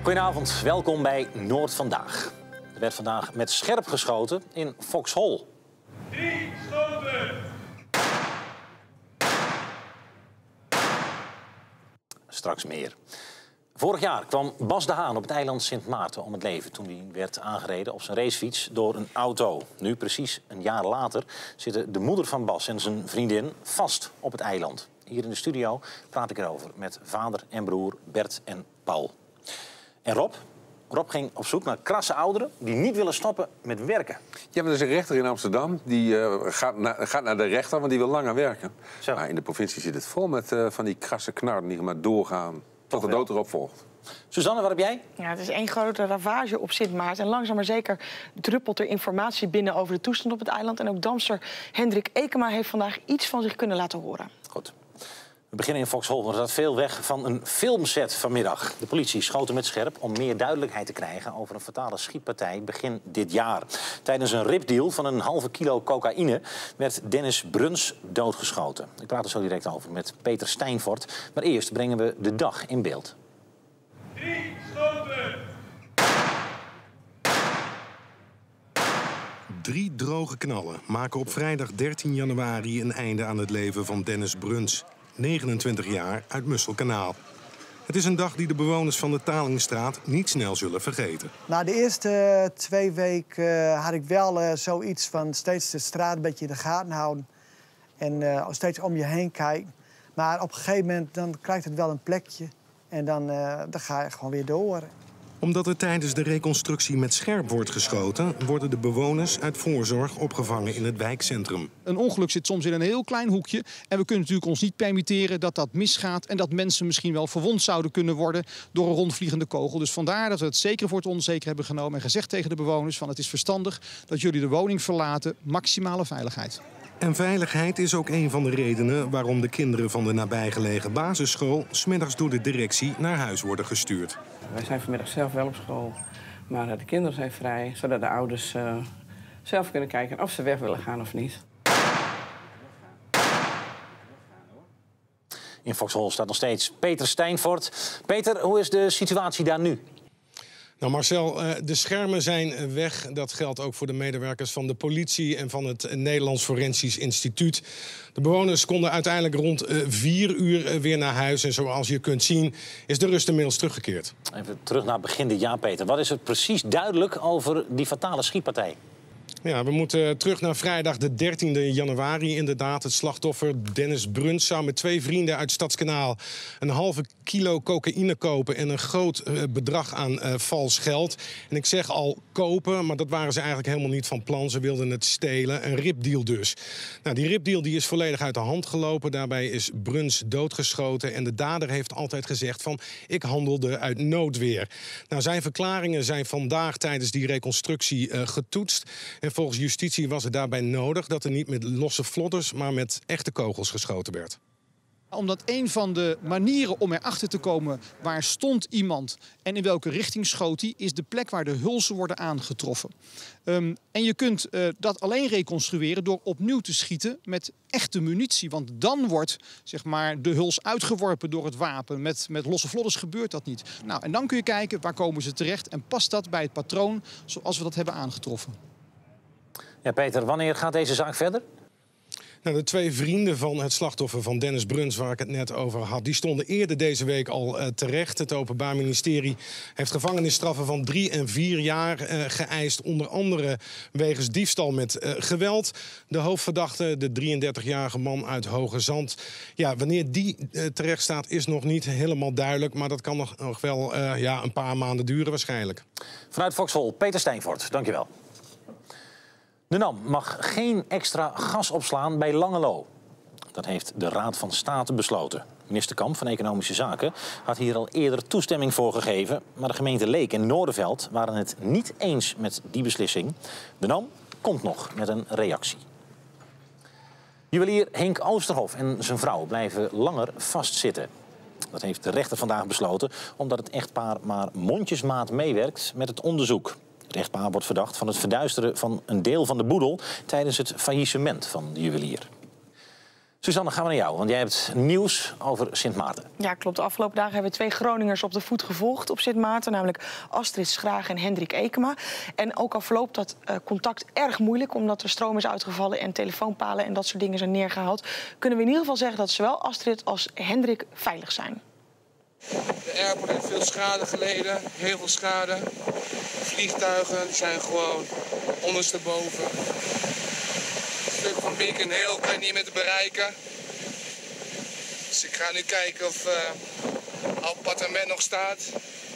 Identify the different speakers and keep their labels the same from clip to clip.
Speaker 1: Goedenavond, welkom bij Noord Vandaag. Er werd vandaag met scherp geschoten in Foxhol.
Speaker 2: 3 schoten!
Speaker 1: Straks meer. Vorig jaar kwam Bas de Haan op het eiland Sint Maarten om het leven toen hij werd aangereden op zijn racefiets door een auto. Nu, precies een jaar later, zitten de moeder van Bas en zijn vriendin vast op het eiland. Hier in de studio praat ik erover met vader en broer Bert en Paul. En Rob ging op zoek naar krasse ouderen die niet willen stoppen met werken.
Speaker 3: Ja, maar er is een rechter in Amsterdam die gaat naar de rechter, want die wil langer werken. Maar in de provincie zit het vol met van die krasse knarren die maar doorgaan tot de dood erop volgt.
Speaker 1: Suzanne, wat heb jij?
Speaker 4: Ja, het is één grote ravage op Sint Maarten. En langzaam maar zeker druppelt er informatie binnen over de toestand op het eiland. En ook damster Hendrik Ekema heeft vandaag iets van zich kunnen laten horen.
Speaker 1: Goed. We beginnen in Foxhol, want er staat veel weg van een filmset vanmiddag. De politie schoot met scherp om meer duidelijkheid te krijgen over een fatale schietpartij begin dit jaar. Tijdens een ripdeal van een halve kilo cocaïne werd Dennis Bruns doodgeschoten. Ik praat er zo direct over met Peter Steinfort. Maar eerst brengen we de dag in beeld.
Speaker 2: 3 schoten!
Speaker 5: 3 droge knallen maken op vrijdag 13 januari een einde aan het leven van Dennis Bruns, 29 jaar, uit Musselkanaal. Het is een dag die de bewoners van de Talingstraat niet snel zullen vergeten.
Speaker 6: Na de eerste 2 weken had ik wel zoiets van steeds de straat een beetje in de gaten houden. En steeds om je heen kijken. Maar op een gegeven moment dan krijgt het wel een plekje. En dan ga je gewoon weer door.
Speaker 5: Omdat er tijdens de reconstructie met scherp wordt geschoten, worden de bewoners uit voorzorg opgevangen in het wijkcentrum.
Speaker 7: Een ongeluk zit soms in een heel klein hoekje. En we kunnen natuurlijk ons niet permitteren dat dat misgaat en dat mensen misschien wel verwond zouden kunnen worden door een rondvliegende kogel. Dus vandaar dat we het zeker voor het onzeker hebben genomen en gezegd tegen de bewoners van het is verstandig dat jullie de woning verlaten, maximale veiligheid.
Speaker 5: En veiligheid is ook een van de redenen waarom de kinderen van de nabijgelegen basisschool 's middags door de directie naar huis worden gestuurd.
Speaker 8: Wij zijn vanmiddag zelf wel op school, maar de kinderen zijn vrij, zodat de ouders zelf kunnen kijken of ze weg willen gaan of niet.
Speaker 1: In Foxhol staat nog steeds Peter Steinfort. Peter, hoe is de situatie daar nu?
Speaker 5: Nou Marcel, de schermen zijn weg. Dat geldt ook voor de medewerkers van de politie en van het Nederlands Forensisch Instituut. De bewoners konden uiteindelijk rond 4 uur weer naar huis. En zoals je kunt zien is de rust inmiddels teruggekeerd.
Speaker 1: Even terug naar begin dit jaar, Peter. Wat is er precies duidelijk over die fatale schietpartij?
Speaker 5: Ja, we moeten terug naar vrijdag de 13e januari. Inderdaad, het slachtoffer Dennis Bruns zou met 2 vrienden uit Stadskanaal een halve kilo cocaïne kopen en een groot bedrag aan vals geld. En ik zeg al kopen, maar dat waren ze eigenlijk helemaal niet van plan. Ze wilden het stelen, een ripdeal dus. Nou, die ripdeal die is volledig uit de hand gelopen. Daarbij is Bruns doodgeschoten en de dader heeft altijd gezegd van ik handelde uit noodweer. Nou, zijn verklaringen zijn vandaag tijdens die reconstructie getoetst. En volgens justitie was het daarbij nodig dat er niet met losse vlodders, maar met echte kogels geschoten werd.
Speaker 7: Omdat een van de manieren om erachter te komen waar stond iemand en in welke richting schoot hij, is de plek waar de hulzen worden aangetroffen. En je kunt dat alleen reconstrueren door opnieuw te schieten met echte munitie. Want dan wordt zeg maar, de huls uitgeworpen door het wapen. Met losse vlodders gebeurt dat niet. Nou, en dan kun je kijken waar komen ze terecht en past dat bij het patroon zoals we dat hebben aangetroffen.
Speaker 1: Ja, Peter, wanneer gaat deze zaak verder?
Speaker 5: Nou, de 2 vrienden van het slachtoffer van Dennis Bruns, waar ik het net over had, die stonden eerder deze week al terecht. Het Openbaar Ministerie heeft gevangenisstraffen van 3 en 4 jaar geëist. Onder andere wegens diefstal met geweld. De hoofdverdachte, de 33-jarige man uit Hoogezand. Ja, wanneer die terecht staat is nog niet helemaal duidelijk. Maar dat kan nog wel een paar maanden duren waarschijnlijk.
Speaker 1: Vanuit Foxhol, Peter Steinfort, dankjewel. De NAM mag geen extra gas opslaan bij Langelo. Dat heeft de Raad van State besloten. Minister Kamp van Economische Zaken had hier al eerder toestemming voor gegeven. Maar de gemeente Leek en Noordenveld waren het niet eens met die beslissing. De NAM komt nog met een reactie. Juwelier Henk Oosterhof en zijn vrouw blijven langer vastzitten. Dat heeft de rechter vandaag besloten omdat het echtpaar maar mondjesmaat meewerkt met het onderzoek. Het echtpaar wordt verdacht van het verduisteren van een deel van de boedel tijdens het faillissement van de juwelier. Suzanne, gaan we naar jou, want jij hebt nieuws over Sint Maarten.
Speaker 4: Ja, klopt. De afgelopen dagen hebben we 2 Groningers op de voet gevolgd op Sint Maarten. Namelijk Astrid Schraag en Hendrik Ekema. En ook al verloopt dat contact erg moeilijk, omdat er stroom is uitgevallen en telefoonpalen en dat soort dingen zijn neergehaald, kunnen we in ieder geval zeggen dat zowel Astrid als Hendrik veilig zijn.
Speaker 9: De airport heeft veel schade geleden, heel veel schade. Vliegtuigen zijn gewoon ondersteboven. Het stuk van Beacon Hill kan je niet meer te bereiken. Dus ik ga nu kijken of het appartement nog staat.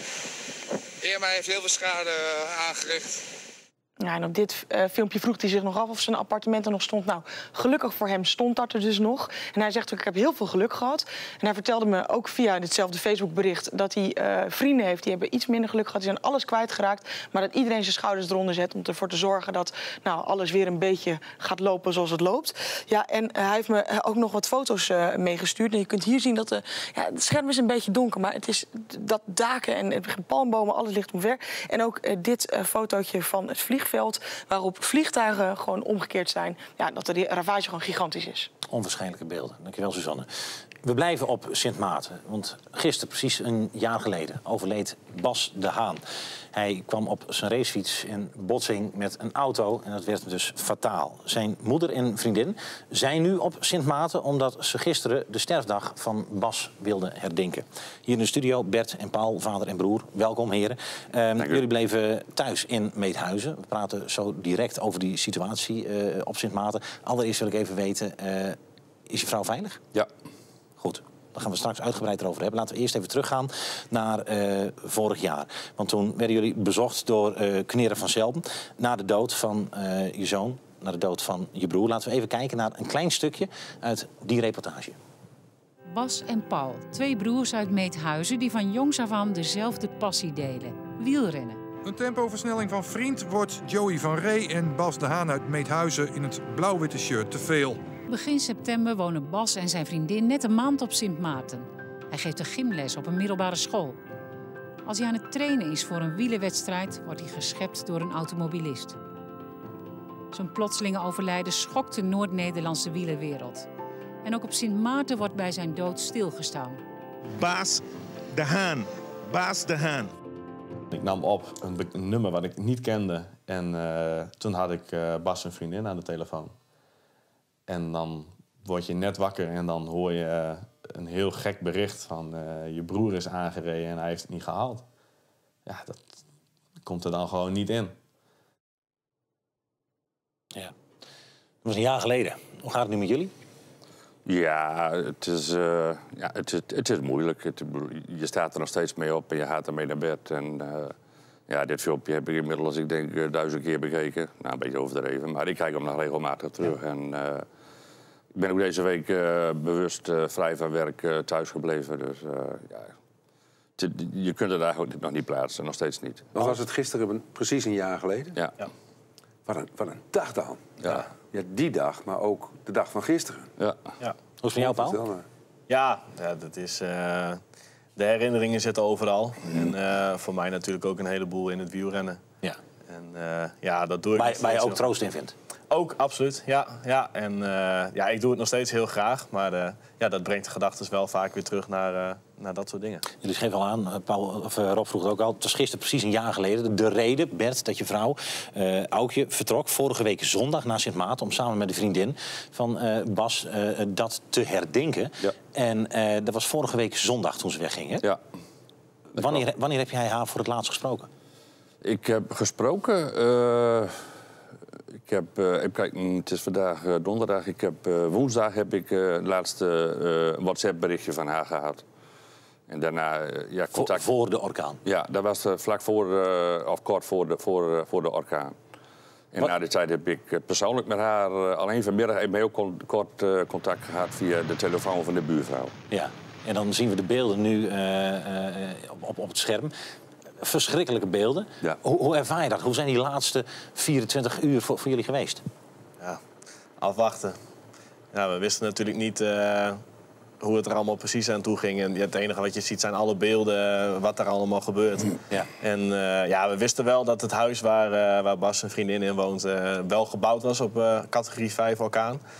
Speaker 9: Irma heeft heel veel schade aangericht.
Speaker 4: Ja, en op dit filmpje vroeg hij zich nog af of zijn appartement er nog stond. Nou, gelukkig voor hem stond dat er dus nog. En hij zegt ook, ik heb heel veel geluk gehad. En hij vertelde me ook via ditzelfde Facebookbericht dat hij vrienden heeft die hebben iets minder geluk gehad. Die zijn alles kwijtgeraakt. Maar dat iedereen zijn schouders eronder zet om ervoor te zorgen dat alles weer een beetje gaat lopen zoals het loopt. Ja, en hij heeft me ook nog wat foto's meegestuurd. En je kunt hier zien dat het scherm is een beetje donker. Maar het is dat daken en palmbomen, alles ligt omver. En ook dit fotootje van het vliegveld, waarop vliegtuigen gewoon omgekeerd zijn. Ja, dat de ravage gewoon gigantisch is.
Speaker 1: Onwaarschijnlijke beelden. Dankjewel, Suzanne. We blijven op Sint Maarten. Want gisteren, precies een jaar geleden, overleed Bas de Haan. Hij kwam op zijn racefiets in botsing met een auto en dat werd dus fataal. Zijn moeder en vriendin zijn nu op Sint Maarten omdat ze gisteren de sterfdag van Bas wilden herdenken. Hier in de studio Bert en Paul, vader en broer. Welkom, heren. Jullie bleven thuis in Meedhuizen. We praten zo direct over die situatie op Sint Maarten. Allereerst wil ik even weten, is je vrouw veilig?
Speaker 3: Ja.
Speaker 1: Goed. Daar gaan we straks uitgebreid over hebben. Laten we eerst even teruggaan naar vorig jaar. Want toen werden jullie bezocht door Kneren van Zelden na de dood van je zoon, na de dood van je broer. Laten we even kijken naar een klein stukje uit die reportage.
Speaker 10: Bas en Paul, 2 broers uit Meedhuizen die van jongs af aan dezelfde passie delen: wielrennen.
Speaker 11: Een tempoversnelling van Vriend wordt Joey van Ree en Bas de Haan uit Meedhuizen in het blauw-witte shirt te veel.
Speaker 10: Begin september wonen Bas en zijn vriendin net een maand op Sint Maarten. Hij geeft een gymles op een middelbare school. Als hij aan het trainen is voor een wielerwedstrijd, wordt hij geschept door een automobilist. Zijn plotselinge overlijden schokt de Noord-Nederlandse wielerwereld. En ook op Sint Maarten wordt bij zijn dood stilgestaan.
Speaker 12: Bas de Haan. Bas de Haan.
Speaker 13: Ik nam op een nummer wat ik niet kende. En toen had ik Bas en vriendin aan de telefoon. En dan word je net wakker en dan hoor je een heel gek bericht van je broer is aangereden en hij heeft het niet gehaald. Ja, dat komt er dan gewoon niet in.
Speaker 1: Ja. Dat was een jaar geleden. Hoe gaat het nu met jullie?
Speaker 3: Ja, het is moeilijk. Je staat er nog steeds mee op en je gaat ermee naar bed. En dit filmpje heb ik inmiddels, ik denk, 1000 keer bekeken. Nou, een beetje overdreven, maar ik kijk hem nog regelmatig terug. Ja. En ik ben ook deze week bewust vrij van werk thuis gebleven. Dus je kunt het eigenlijk nog niet plaatsen, nog steeds niet.
Speaker 14: Wat was het gisteren, precies een jaar geleden?
Speaker 3: Ja.
Speaker 14: Wat een dag dan.
Speaker 3: Ja.
Speaker 14: Ja, die dag, maar ook de dag van gisteren.
Speaker 3: Ja.
Speaker 1: Hoe is het van jou, Paul?
Speaker 15: Ja, dat is... De herinneringen zitten overal. En voor mij natuurlijk ook een heleboel in het wielrennen.
Speaker 1: Ja.
Speaker 15: En dat doe ik.
Speaker 1: Waar je ook troost in vindt?
Speaker 15: Ook, absoluut. Ja. En ik doe het nog steeds heel graag. Maar dat brengt de gedachten wel vaak weer terug naar dat soort dingen.
Speaker 1: Jullie schreef al aan, Rob vroeg het ook al. Het was gisteren precies een jaar geleden. De reden, Bert, dat je vrouw Aukje vertrok vorige week zondag naar Sint Maarten om samen met de vriendin van Bas dat te herdenken.
Speaker 3: Ja.
Speaker 1: En dat was vorige week zondag toen ze wegging, hè?
Speaker 3: Ja.
Speaker 1: Wanneer heb jij haar voor het laatst gesproken?
Speaker 3: Ik heb gesproken. Het is vandaag donderdag. Woensdag heb ik het laatste WhatsApp-berichtje van haar gehad. En daarna contact.
Speaker 1: Voor de orkaan?
Speaker 3: Ja, dat was vlak voor, of kort voor de orkaan. En na die tijd heb ik persoonlijk met haar alleen vanmiddag even heel kort contact gehad via de telefoon van de buurvrouw.
Speaker 1: Ja, en dan zien we de beelden nu op het scherm. Verschrikkelijke beelden.
Speaker 3: Ja.
Speaker 1: Hoe ervaar je dat? Hoe zijn die laatste 24 uur voor jullie geweest?
Speaker 15: Ja, afwachten. Ja, we wisten natuurlijk niet hoe het er allemaal precies aan toe ging. En het enige wat je ziet zijn alle beelden, wat er allemaal gebeurt.
Speaker 1: Ja.
Speaker 15: En we wisten wel dat het huis waar Bas en vriendin in woont wel gebouwd was op categorie 5 orkaan.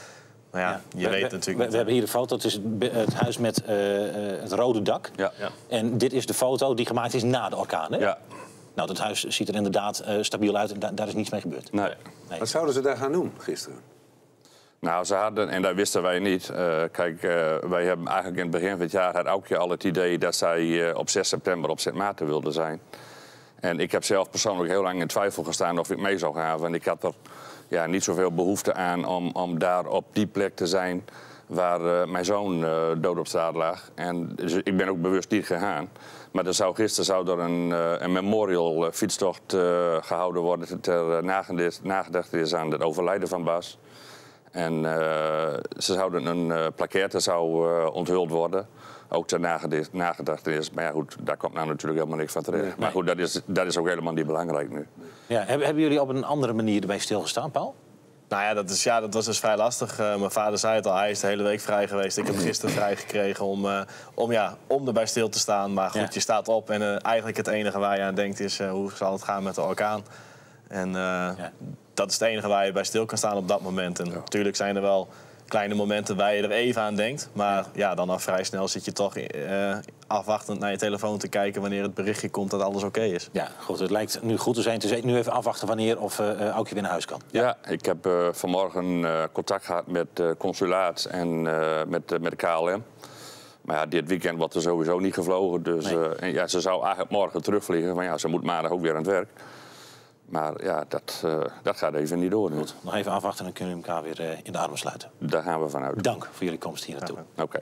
Speaker 15: Maar ja, je weet natuurlijk...
Speaker 1: We hebben hier een foto. Het is het huis met het rode dak.
Speaker 3: Ja.
Speaker 1: En dit is de foto die gemaakt is na de orkaan, hè?
Speaker 3: Ja.
Speaker 1: Nou, dat huis ziet er inderdaad stabiel uit en daar is niets mee gebeurd.
Speaker 3: Nee.
Speaker 14: Wat zouden ze daar gaan doen gisteren?
Speaker 3: Nou, ze hadden, en dat wisten wij niet. Kijk, wij hebben eigenlijk in het begin van het jaar had elk jaar al het idee dat zij op 6 september op Sint Maarten wilden zijn. En ik heb zelf persoonlijk heel lang in twijfel gestaan of ik mee zou gaan. Want ik had er niet zoveel behoefte aan om daar op die plek te zijn waar mijn zoon dood op straat lag. En dus ik ben ook bewust niet gegaan. Maar gisteren zou er een memorial fietstocht gehouden worden ter nagedachtenis aan het overlijden van Bas. En ze zouden een plaquette zou onthuld worden. Ook ter nagedachtenis. Maar ja, goed, daar komt nou natuurlijk helemaal niks van terecht. Nee. Maar goed, dat is ook helemaal niet belangrijk nu.
Speaker 1: Ja, hebben jullie op een andere manier erbij stilgestaan, Paul?
Speaker 15: Nou ja, dat was dus vrij lastig. Mijn vader zei het al, hij is de hele week vrij geweest. Ik heb gisteren vrij gekregen om erbij stil te staan. Maar goed, je staat op en eigenlijk het enige waar je aan denkt is... hoe zal het gaan met de orkaan? En dat is het enige waar je bij stil kan staan op dat moment. En natuurlijk zijn er wel kleine momenten waar je er even aan denkt. Maar ja, dan al vrij snel zit je toch afwachtend naar je telefoon te kijken... wanneer het berichtje komt dat alles oké is.
Speaker 1: Ja, goed, het lijkt nu goed te zijn. Dus nu even afwachten wanneer of Aukje weer naar huis kan.
Speaker 3: Ja, ik heb vanmorgen contact gehad met het consulaat en met de KLM. Maar ja, dit weekend wordt er sowieso niet gevlogen. Dus ze zou eigenlijk morgen terugvliegen. Maar ja, ze moet maandag ook weer aan het werk. Maar ja, dat gaat even niet door.
Speaker 1: Goed, nog even afwachten en dan kunnen we elkaar weer in de armen sluiten.
Speaker 3: Daar gaan we vanuit.
Speaker 1: Dank voor jullie komst hier naartoe.
Speaker 3: Oké.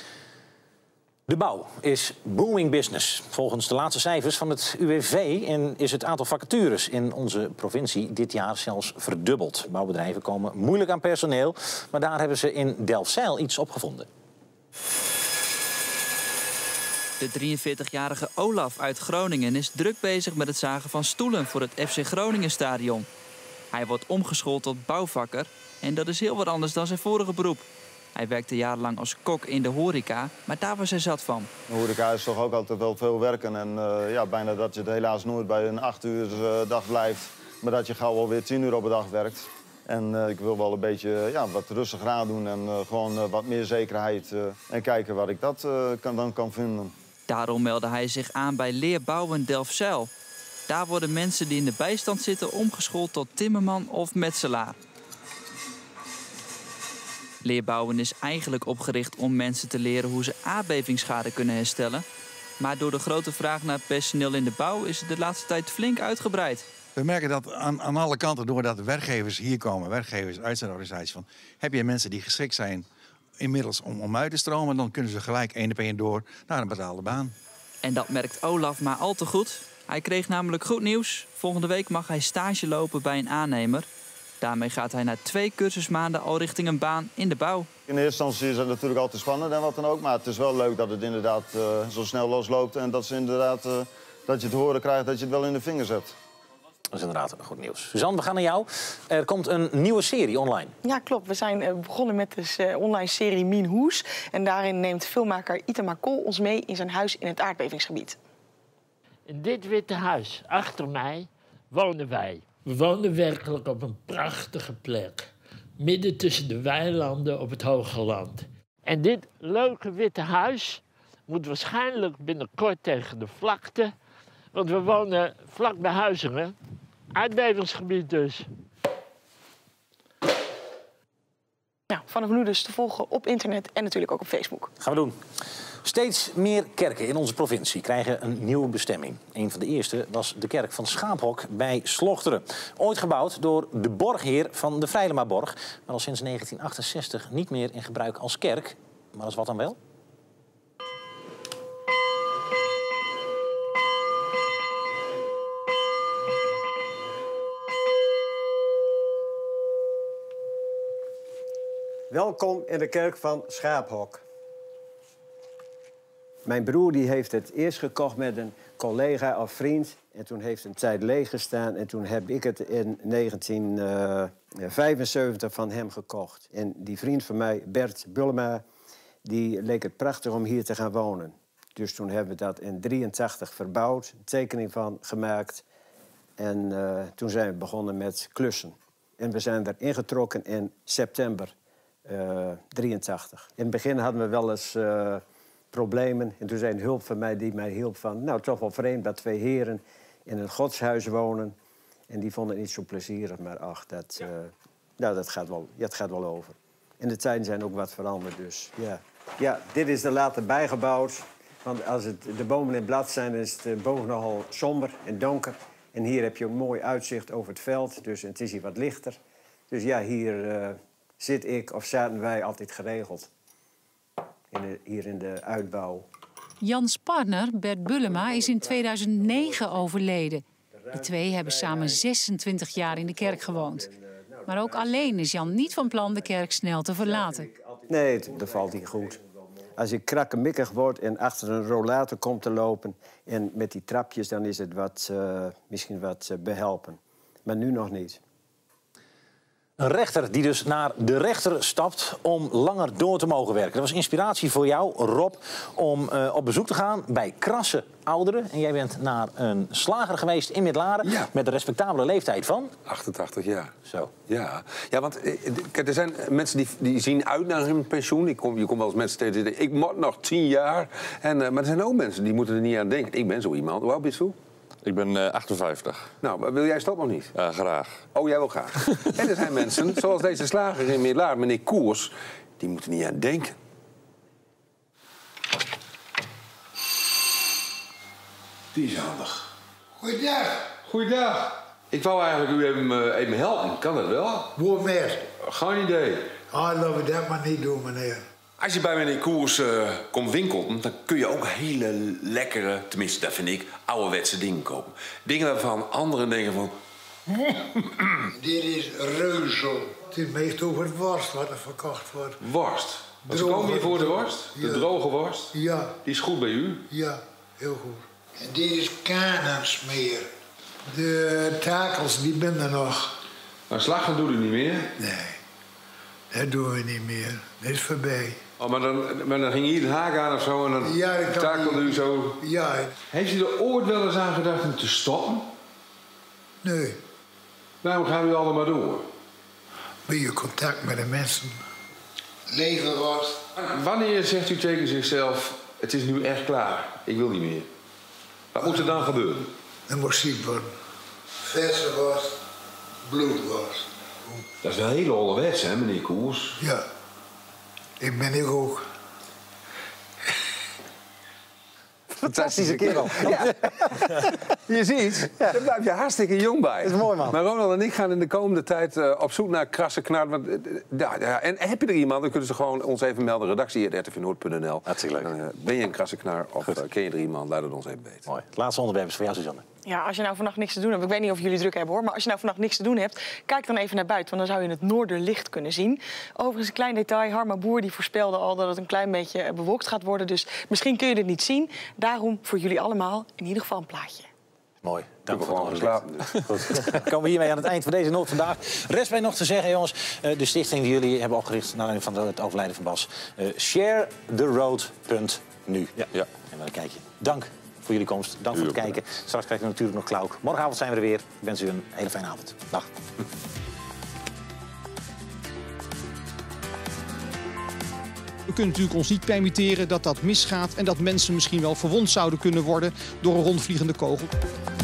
Speaker 1: De bouw is booming business. Volgens de laatste cijfers van het UWV is het aantal vacatures in onze provincie dit jaar zelfs verdubbeld. Bouwbedrijven komen moeilijk aan personeel, maar daar hebben ze in Delfzijl iets op gevonden.
Speaker 16: De 43-jarige Olaf uit Groningen is druk bezig met het zagen van stoelen voor het FC Groningen stadion. Hij wordt omgeschoold tot bouwvakker en dat is heel wat anders dan zijn vorige beroep. Hij werkte jarenlang als kok in de horeca, maar daar was hij zat van.
Speaker 17: De horeca is toch ook altijd wel veel werken en bijna dat je het helaas nooit bij een 8-uur dag blijft, maar dat je gauw alweer 10 uur op de dag werkt. En ik wil wel een beetje wat rustiger aan doen en gewoon wat meer zekerheid en kijken waar ik dat dan kan vinden.
Speaker 16: Daarom meldde hij zich aan bij Leerbouwen Delfzijl. Daar worden mensen die in de bijstand zitten omgeschoold tot timmerman of metselaar. Leerbouwen is eigenlijk opgericht om mensen te leren hoe ze aardbevingsschade kunnen herstellen. Maar door de grote vraag naar personeel in de bouw is het de laatste tijd flink uitgebreid.
Speaker 18: We merken dat aan alle kanten, doordat de werkgevers hier komen, werkgevers uit zijn organisatie, van, heb je mensen die geschikt zijn inmiddels om uit te stromen, dan kunnen ze gelijk 1 op 1 door naar een betaalde baan.
Speaker 16: En dat merkt Olaf maar al te goed. Hij kreeg namelijk goed nieuws. Volgende week mag hij stage lopen bij een aannemer. Daarmee gaat hij na 2 cursusmaanden al richting een baan in de bouw.
Speaker 17: In eerste instantie is het natuurlijk altijd spannend en wat dan ook, maar het is wel leuk dat het inderdaad zo snel losloopt en dat ze inderdaad dat je te horen krijgt dat je het wel in de vingers hebt.
Speaker 1: Dat is inderdaad goed nieuws. Suzanne, we gaan naar jou. Er komt een nieuwe serie online.
Speaker 4: Ja, klopt. We zijn begonnen met de online serie Mien Hoes. En daarin neemt filmmaker Itamar Kool ons mee in zijn huis in het aardbevingsgebied.
Speaker 19: In dit witte huis achter mij wonen wij. We wonen werkelijk op een prachtige plek. Midden tussen de weilanden op het Hoge Land. En dit leuke witte huis moet waarschijnlijk binnenkort tegen de vlakte. Want we wonen vlak bij Huizingen. Aardbevingsgebied dus.
Speaker 4: Ja, vanaf nu dus te volgen op internet en natuurlijk ook op Facebook.
Speaker 1: Gaan we doen. Steeds meer kerken in onze provincie krijgen een nieuwe bestemming. Een van de eerste was de kerk van Schaaphok bij Slochteren. Ooit gebouwd door de borgheer van de Vrijlemaborg. Maar al sinds 1968 niet meer in gebruik als kerk. Maar als wat dan wel?
Speaker 20: Welkom in de kerk van Schaaphok. Mijn broer die heeft het eerst gekocht met een collega of vriend. En toen heeft het een tijd leeg gestaan. En toen heb ik het in 1975 van hem gekocht. En die vriend van mij, Bert Bullema, die leek het prachtig om hier te gaan wonen. Dus toen hebben we dat in 1983 verbouwd, een tekening van gemaakt. En toen zijn we begonnen met klussen. En we zijn er ingetrokken in september 83. In het begin hadden we wel eens problemen. En toen zei een hulp van mij die mij hielp van... nou, toch wel vreemd dat 2 heren in een godshuis wonen. En die vonden het niet zo plezierig. Maar ach, dat gaat wel over. En de tijden zijn ook wat veranderd, dus ja. Ja, dit is er later bijgebouwd. Want als de bomen in blad zijn, is het boven nogal somber en donker. En hier heb je een mooi uitzicht over het veld. Dus het is hier wat lichter. Dus ja, hier zit ik of zaten wij altijd geregeld. Hier in de uitbouw.
Speaker 10: Jans partner, Bert Bullema, is in 2009 overleden. De twee hebben samen 26 jaar in de kerk gewoond. Maar ook alleen is Jan niet van plan de kerk snel te verlaten.
Speaker 20: Nee, dat valt niet goed. Als ik krakkemikkig word en achter een rollator komt te lopen... en met die trapjes, dan is het misschien wat behelpen. Maar nu nog niet.
Speaker 1: Een rechter die dus naar de rechter stapt om langer door te mogen werken. Dat was inspiratie voor jou, Rob, om op bezoek te gaan bij krasse ouderen. En jij bent naar een slager geweest in Midlaren met een respectabele leeftijd van...
Speaker 14: 88 jaar.
Speaker 1: Zo.
Speaker 14: Ja, want kijk, er zijn mensen die zien uit naar hun pensioen. Je komt wel eens mensen tegen die zeggen, ik moet nog 10 jaar. Maar er zijn ook mensen die moeten er niet aan denken. Ik ben zo iemand. Hoe oud ben je toe?
Speaker 3: Ik ben 58.
Speaker 14: Nou, maar wil jij stoppen of niet?
Speaker 3: Graag.
Speaker 14: Oh, jij wil graag. En er zijn mensen, zoals deze slager in Midlaren, meneer Koers... die moeten niet aan denken. Die is handig.
Speaker 21: Goeiedag.
Speaker 14: Goeiedag. Ik wou eigenlijk u even helpen. Kan dat wel?
Speaker 21: Hoe meer?
Speaker 14: Geen idee.
Speaker 21: Laten we dat maar niet doen, meneer.
Speaker 14: Als je bij meneer Koers komt winkelen, dan kun je ook hele lekkere, tenminste dat vind ik, ouderwetse dingen kopen. Dingen waarvan anderen denken van...
Speaker 21: Dit is reuzel. Het is meestal over het worst wat er verkocht wordt.
Speaker 14: Worst? Wat komen hier voor de worst? Ja. De droge worst?
Speaker 21: Ja.
Speaker 14: Die is goed bij u?
Speaker 21: Ja, heel goed. En dit is kanansmeer. De takels, die ben er nog.
Speaker 14: Maar slagen doe je niet meer?
Speaker 21: Nee, dat doen we niet meer. Dat is voorbij.
Speaker 14: Oh, maar dan ging je Den Haag aan of zo en dan takelde u zo...
Speaker 21: Ja.
Speaker 14: Heeft u er ooit wel eens aan gedacht om te stoppen?
Speaker 21: Nee.
Speaker 14: Waarom gaan u allemaal door?
Speaker 21: Ben je contact met de mensen. Leven wordt.
Speaker 14: Wanneer zegt u tegen zichzelf, het is nu echt klaar, ik wil niet meer? Wat moet er dan gebeuren?
Speaker 21: Er moet ziek worden. Verse worst, bloedworst.
Speaker 14: Dat is wel heel ouderwets, hè, meneer Koers?
Speaker 21: Ja, ik ook.
Speaker 14: Fantastische kerel. Ja. Je ziet, daar blijf je hartstikke jong bij.
Speaker 1: Dat is mooi, man.
Speaker 14: Maar Ronald en ik gaan in de komende tijd op zoek naar krasse knart. En heb je er iemand, dan kunnen ze gewoon ons even melden. redactie@rtvnoord.nl.
Speaker 1: Hartstikke leuk.
Speaker 14: Ben je een krasse knar of ken je er iemand? Laat het ons even weten.
Speaker 1: Mooi. Het laatste onderwerp is voor jou, Suzanne.
Speaker 4: Ja, als je nou vannacht niks te doen hebt... Ik weet niet of jullie druk hebben, hoor. Maar als je nou vannacht niks te doen hebt... kijk dan even naar buiten, want dan zou je het noorderlicht kunnen zien. Overigens een klein detail. Harma Boer die voorspelde al dat het een klein beetje bewolkt gaat worden. Dus misschien kun je dit niet zien. Daarom voor jullie allemaal in ieder geval een plaatje.
Speaker 1: Mooi. Dank voor het geslapen. Goed. Dan komen we hiermee aan het eind van deze Noord vandaag. Rest mij nog te zeggen, jongens. De stichting die jullie hebben opgericht naar aanleiding van het overlijden van Bas. sharetheroad.nu. Ja. En dan kijk je. Dank voor jullie komst. Dank voor het kijken. Straks krijg je natuurlijk nog Klauk. Morgenavond zijn we er weer. Ik wens u een hele fijne avond. Dag.
Speaker 7: We kunnen natuurlijk ons niet permitteren dat dat misgaat... en dat mensen misschien wel verwond zouden kunnen worden door een rondvliegende kogel.